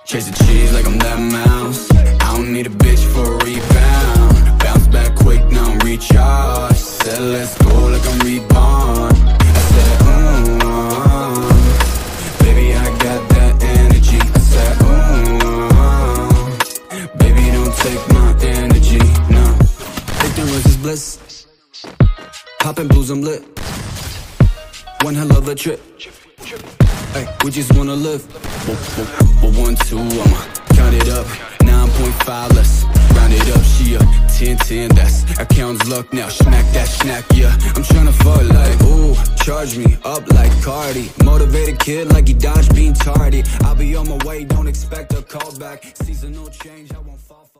Chase the cheese like I'm that mouse. I don't need a bitch for a rebound. Bounce back quick, now I'm recharged. Said let's go like I'm reborn. I said, baby, I got that energy. I said, baby, don't take my energy, no. Ignorance is bliss. Poppin' blues, I'm lit. One hell of a trip. Hey, we just wanna live. But 1, 2, I'ma count it up. 9.5, let's round it up. She a 10, 10, that's account's luck now. Smack that snack, yeah. I'm tryna fuck like, ooh, charge me up like Cardi. Motivated kid like he dodged being tardy. I'll be on my way, don't expect a call back. Seasonal change, I won't fall.